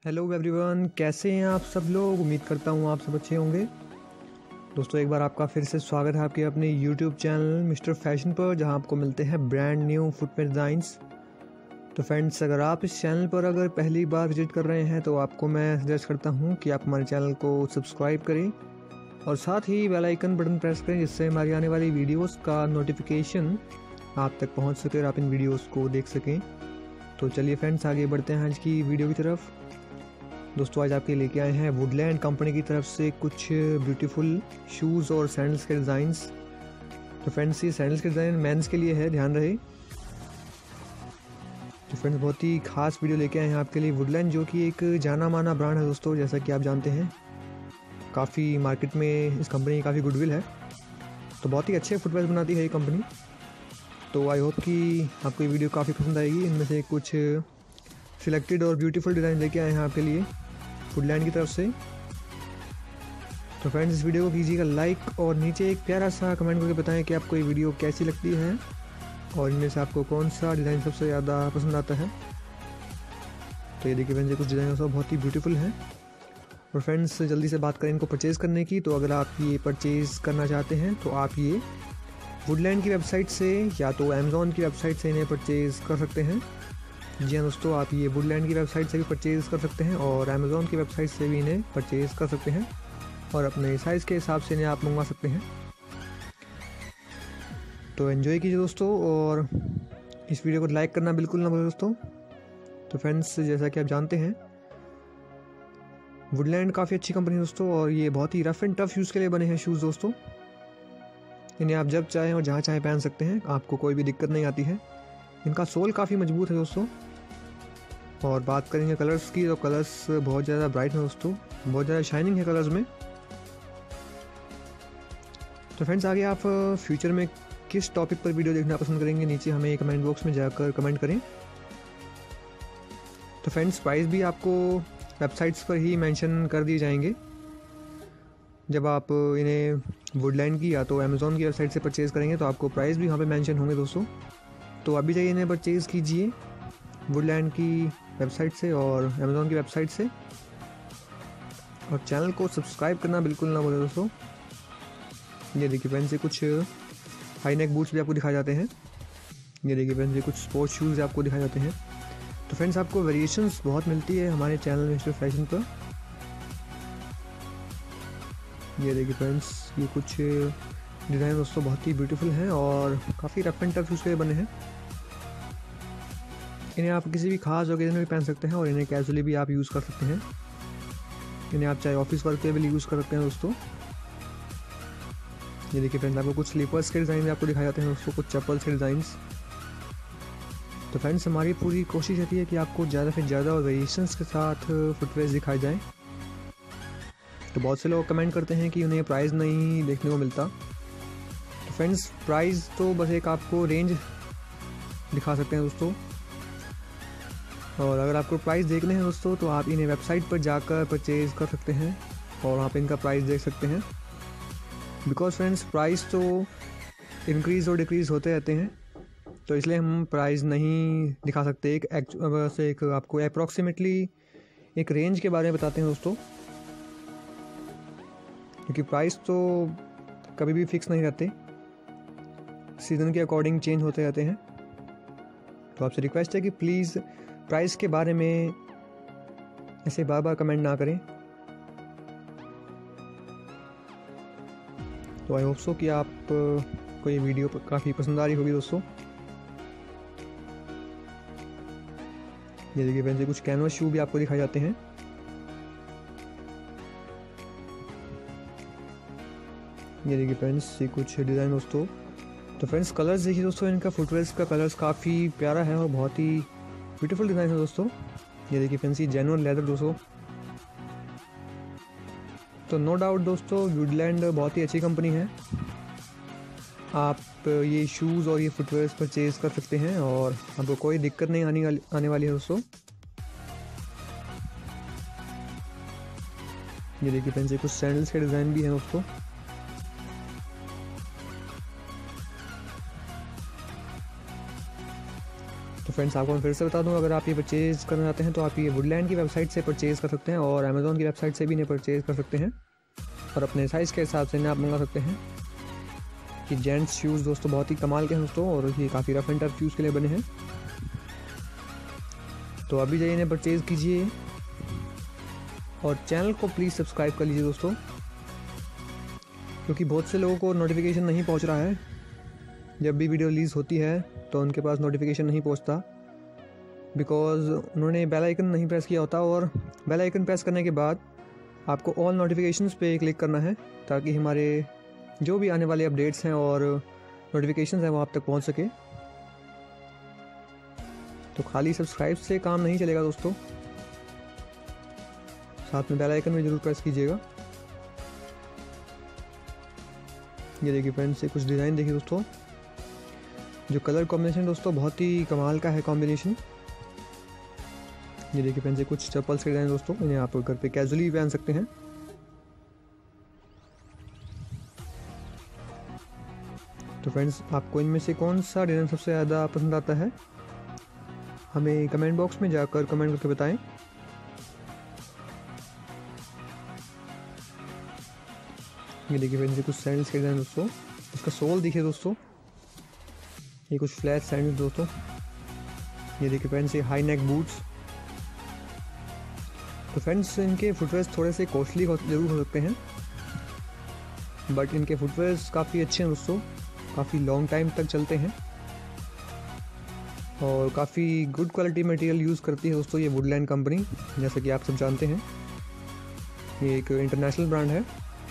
Hello everyone, कैसे हैं आप सब लोग। उम्मीद करता हूँ आप सब अच्छे होंगे। दोस्तों, एक बार आपका फिर से स्वागत है आपके अपने यूट्यूब चैनल मिस्टर फैशन पर, जहां आपको मिलते हैं ब्रांड न्यू फुटवेयर डिज़ाइंस। तो फ्रेंड्स, अगर आप इस चैनल पर अगर पहली बार विजिट कर रहे हैं तो आपको मैं सजेस्ट करता हूं कि आप हमारे चैनल को सब्सक्राइब करें और साथ ही बेल आइकन बटन प्रेस करें, जिससे हमारी आने वाली वीडियोज़ का नोटिफिकेशन आप तक पहुँच सके और आप इन वीडियोज़ को देख सकें। तो चलिए फ्रेंड्स, आगे बढ़ते हैं आज की वीडियो की तरफ। दोस्तों, आज आपके लेके आए हैं वुडलैंड कंपनी की तरफ से कुछ ब्यूटीफुल शूज़ और सैंडल्स के डिज़ाइंस। तो फ्रेंड्स, ये सैंडल्स के डिज़ाइन मेंस के लिए है, ध्यान रहे। तो फ्रेंड्स, बहुत ही खास वीडियो लेके आए हैं आपके लिए। वुडलैंड जो कि एक जाना माना ब्रांड है दोस्तों, जैसा कि आप जानते हैं, काफ़ी मार्केट में इस कंपनी की काफ़ी गुडविल है। तो बहुत ही अच्छे फुटवेयर बनाती है ये कंपनी। तो आई होप कि आपको ये वीडियो काफ़ी पसंद आएगी। इनमें से कुछ सिलेक्टेड और ब्यूटीफुल डिज़ाइन लेके आए हैं आपके लिए वुडलैंड की तरफ से। तो फ्रेंड्स, इस वीडियो को कीजिएगा लाइक और नीचे एक प्यारा सा कमेंट करके बताएं कि आपको ये वीडियो कैसी लगती है और इनमें से आपको कौन सा डिज़ाइन सबसे ज़्यादा पसंद आता है। तो ये देखिए फ्रेंड्स, ये कुछ डिज़ाइन सब बहुत ही ब्यूटीफुल हैं। और फ्रेंड्स, जल्दी से बात करें इनको परचेज़ करने की, तो अगर आप ये परचेज़ करना चाहते हैं तो आप ये वुडलैंड की वेबसाइट से या तो अमेज़ॉन की वेबसाइट से इन्हें परचेज़ कर सकते हैं। जी हाँ दोस्तों, आप ये वुडलैंड की वेबसाइट से भी परचेज़ कर सकते हैं और अमेज़ॉन की वेबसाइट से भी इन्हें परचेज़ कर सकते हैं और अपने साइज़ के हिसाब से इन्हें आप मंगवा सकते हैं। तो एंजॉय कीजिए दोस्तों, और इस वीडियो को लाइक करना बिल्कुल ना भूलें दोस्तों। तो फ्रेंड्स, जैसा कि आप जानते हैं, वुडलैंड काफ़ी अच्छी कंपनी है दोस्तों, और ये बहुत ही रफ़ एंड टफ़ यूज़ के लिए बने हैं शूज़ दोस्तों। इन्हें आप जब चाहें और जहाँ चाहें पहन सकते हैं, आपको कोई भी दिक्कत नहीं आती है। इनका सोल काफ़ी मजबूत है दोस्तों। और बात करेंगे कलर्स की, तो कलर्स बहुत ज़्यादा ब्राइट हैं दोस्तों, बहुत ज़्यादा शाइनिंग है कलर्स में। तो फ्रेंड्स, आगे आप फ्यूचर में किस टॉपिक पर वीडियो देखना पसंद करेंगे, नीचे हमें कमेंट बॉक्स में जाकर कमेंट करें। तो फ्रेंड्स, प्राइस भी आपको वेबसाइट्स पर ही मेंशन कर दिए जाएंगे। जब आप इन्हें वुडलैंड की या तो अमेज़ॉन की वेबसाइट से परचेज़ करेंगे तो आपको प्राइस भी वहाँ पे मेंशन होंगे दोस्तों। तो अभी जाइए इन्हें परचेज़ कीजिए वुडलैंड की वेबसाइट से और अमेज़ॉन की वेबसाइट से, और चैनल को सब्सक्राइब करना बिल्कुल ना भूलें दोस्तों। ये देखिए फ्रेंड्स, ये कुछ हाई नेक बूट्स भी आपको दिखाए जाते हैं। ये देखिए फ्रेंड्स, ये कुछ स्पोर्ट्स शूज़ आपको दिखाए जाते हैं। तो फ्रेंड्स, आपको वेरिएशंस बहुत मिलती है हमारे चैनल मिस्टर फैशन पर। ये देखिए फ्रेंड्स, ये कुछ डिज़ाइन दोस्तों बहुत ही ब्यूटीफुल हैं और काफ़ी रफ एंड टफ यूज़ के लिए बने हैं। इन्हें आप किसी भी खास ओकेजन में भी पहन सकते हैं और इन्हें कैजुअली भी आप यूज़ कर सकते हैं। इन्हें आप चाहे ऑफिस वर्क के लिए भी यूज़ कर सकते हैं दोस्तों। ये देखिए फ्रेंड्स, आपको कुछ स्लीपर्स के डिज़ाइन भी आपको दिखाए जाते हैं दोस्तों, कुछ चप्पल्स के डिज़ाइंस। तो फ्रेंड्स, हमारी पूरी कोशिश रहती है कि आपको ज़्यादा से ज़्यादा और वेरिएशंस के साथ फुटवेयर दिखाए जाएँ। तो बहुत से लोग कमेंट करते हैं कि उन्हें प्राइस नहीं देखने को मिलता। तो फ्रेंड्स, प्राइस तो बस एक आपको रेंज दिखा सकते हैं दोस्तों, और अगर आपको प्राइस देखने हैं दोस्तों तो आप इन्हें वेबसाइट पर जाकर परचेज़ कर सकते हैं और वहाँ पे इनका प्राइस देख सकते हैं। बिकॉज फ्रेंड्स, प्राइस तो इंक्रीज़ और डिक्रीज़ होते रहते हैं, तो इसलिए हम प्राइस नहीं दिखा सकते। बस एक आपको अप्रॉक्सीमेटली एक रेंज के बारे में बताते हैं दोस्तों, क्योंकि प्राइस तो कभी भी फिक्स नहीं रहते, सीज़न के अकॉर्डिंग चेंज होते रहते हैं। तो आपसे रिक्वेस्ट है कि प्लीज़ प्राइस के बारे में ऐसे बार बार कमेंट ना करें। तो आई होप सो कि आप को ये वीडियो काफ़ी पसंद आ रही होगी दोस्तों। ये देखिए फ्रेंड्स, कुछ कैनवस शू भी आपको दिखाए जाते हैं। ये देखिए फ्रेंड्स, ये कुछ डिज़ाइन दोस्तों। तो फ्रेंड्स, कलर्स देखिए दोस्तों, इनका फुटवेयर्स का कलर्स काफ़ी प्यारा है और बहुत ही ब्यूटीफुल डिज़ाइन है दोस्तों। ये देखिए फ्रेंड्स, ये जेन्युइन लेदर दोस्तों। तो नो डाउट दोस्तों, वुडलैंड बहुत ही अच्छी कंपनी है। आप ये शूज़ और ये फुटवेयर्स परचेज़ कर सकते हैं और आपको कोई दिक्कत नहीं आने वाली है दोस्तों। ये देखिए फ्रेंड्स, ये कुछ सैंडल्स के डिज़ाइन भी हैं दोस्तों। तो तो फ्रेंड्स आपको मैं फिर से बता दूं, अगर आप ये परचेज़ करना चाहते हैं तो आप ये वुडलैंड की वेबसाइट से परचेज़ कर सकते हैं और अमेज़ॉन की वेबसाइट से भी इन्हें परचेज़ कर सकते हैं और अपने साइज़ के हिसाब से इन्हें आप मंगा सकते हैं। कि जेंट्स शूज़ दोस्तों बहुत ही कमाल के हैं दोस्तों, और ये काफ़ी रफ एंड टफ शूज़ के लिए बने हैं। तो अभी जाइए इन्हें परचेज़ कीजिए और चैनल को प्लीज़ सब्सक्राइब कर लीजिए दोस्तों, क्योंकि बहुत से लोगों को नोटिफिकेशन नहीं पहुंच रहा है। जब भी वीडियो रिलीज़ होती है तो उनके पास नोटिफिकेशन नहीं पहुंचता, बिकॉज़ उन्होंने बेल आइकन नहीं प्रेस किया होता। और बेल आइकन प्रेस करने के बाद आपको ऑल नोटिफिकेशंस पे क्लिक करना है, ताकि हमारे जो भी आने वाले अपडेट्स हैं और नोटिफिकेशंस हैं वो आप तक पहुंच सके। तो खाली सब्सक्राइब से काम नहीं चलेगा दोस्तों, साथ में बेल आइकन में ज़रूर प्रेस कीजिएगा। ये देखिए फ्रेंड्स, ये कुछ डिज़ाइन देखिए दोस्तों, जो कलर कॉम्बिनेशन दोस्तों बहुत ही कमाल का है कॉम्बिनेशन। ये देखिए फ्रेंड्स, ये कुछ चप्पल्स के डिज़ाइन दोस्तों, इन्हें आप घर पे कैजुअली पहन सकते हैं। तो फ्रेंड्स आपको इनमें से कौन सा डिज़ाइन सबसे ज़्यादा पसंद आता है, हमें कमेंट बॉक्स में जाकर कमेंट करके बताएं। ये देखिए फ्रेंड्स, ये कुछ सैंडल्स के डिज़ाइन दोस्तों, इसका सोल देखिए दोस्तों, ये कुछ फ्लैट सैंडल्स दोस्तों। ये देखिए फ्रेंड्स, ये हाई नेक बूट्स। तो फ्रेंड्स इनके फुटवेयर्स थोड़े से कॉस्टली ज़रूर हो सकते हैं, बट इनके फुटवेयर्स काफ़ी अच्छे हैं दोस्तों, काफ़ी लॉन्ग टाइम तक चलते हैं और काफ़ी गुड क्वालिटी मटेरियल यूज़ करती है दोस्तों ये वुडलैंड कंपनी। जैसा कि आप सब जानते हैं ये एक इंटरनेशनल ब्रांड है,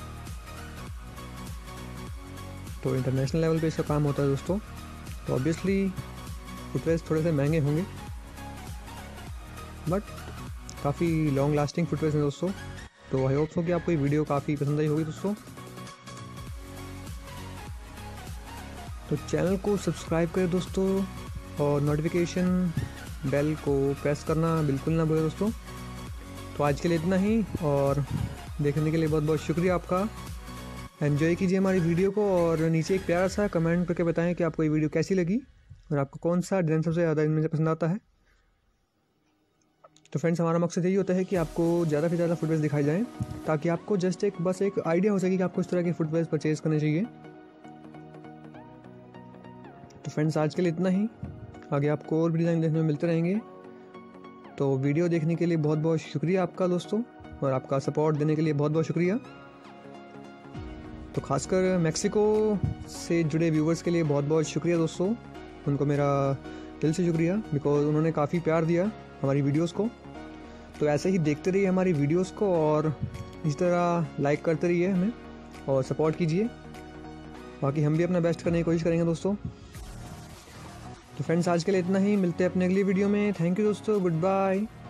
तो इंटरनेशनल लेवल पे इसका काम होता है दोस्तों। तो ऑब्वियसली फुटवेयर्स थोड़े से महंगे होंगे, बट काफ़ी लॉन्ग लास्टिंग फुटवेयर्स हैं दोस्तों। तो आई होप सो कि आपको ये वीडियो काफ़ी पसंद आई होगी दोस्तों। तो चैनल को सब्सक्राइब करें दोस्तों और नोटिफिकेशन बेल को प्रेस करना बिल्कुल ना भूलें दोस्तों। तो आज के लिए इतना ही, और देखने के लिए बहुत बहुत शुक्रिया आपका। एंजॉय कीजिए हमारी वीडियो को और नीचे एक प्यारा सा कमेंट करके बताएं कि आपको ये वीडियो कैसी लगी और आपको कौन सा डिज़ाइन सबसे ज़्यादा इनमें से पसंद आता है। तो फ्रेंड्स हमारा मकसद यही होता है कि आपको ज़्यादा से ज़्यादा फुटवेयर्स दिखाई जाएँ, ताकि आपको जस्ट बस एक आइडिया हो सके कि आपको इस तरह के फुटवेयर्स परचेज़ करने चाहिए। तो फ्रेंड्स आज के लिए इतना ही, आगे आपको और भी डिज़ाइन देखने में मिलते रहेंगे। तो वीडियो देखने के लिए बहुत बहुत शुक्रिया आपका दोस्तों, और आपका सपोर्ट देने के लिए बहुत बहुत शुक्रिया। तो खासकर मैक्सिको से जुड़े व्यूवर्स के लिए बहुत बहुत शुक्रिया दोस्तों, उनको मेरा दिल से शुक्रिया, बिकॉज़ उन्होंने काफ़ी प्यार दिया हमारी वीडियोस को। तो ऐसे ही देखते रहिए हमारी वीडियोस को और इस तरह लाइक करते रहिए हमें और सपोर्ट कीजिए। बाकी हम भी अपना बेस्ट करने की कोशिश करेंगे दोस्तों। तो फ्रेंड्स आज के लिए इतना ही, मिलते हैं अपने अगली वीडियो में। थैंक यू दोस्तों, गुड बाय।